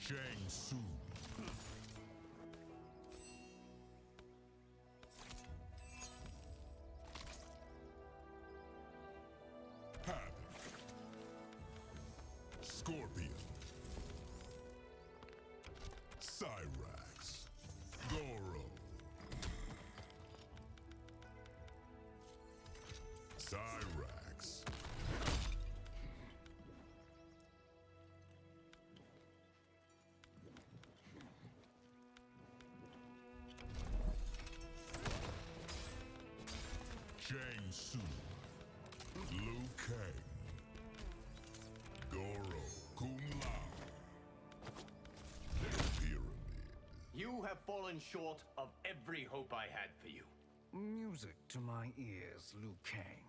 Shang Tsung. Havoc. Scorpion. Cyrax. Goro. Cyrax. Shang Tsung. Liu Kang. Goro. Kung Lao. Pyramid. You have fallen short of every hope I had for you. Music to my ears, Liu Kang.